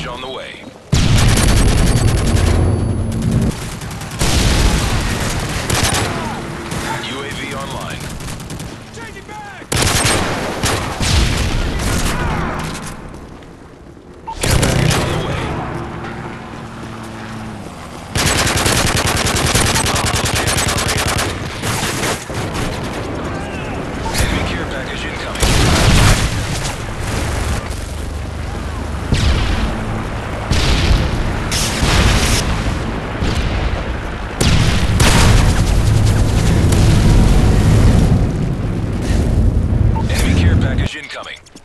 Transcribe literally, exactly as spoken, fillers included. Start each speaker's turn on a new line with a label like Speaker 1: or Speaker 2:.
Speaker 1: package on the way. U A V online.
Speaker 2: Changing back!
Speaker 1: Care package on the way. Enemy care package incoming. Enemy care package incoming.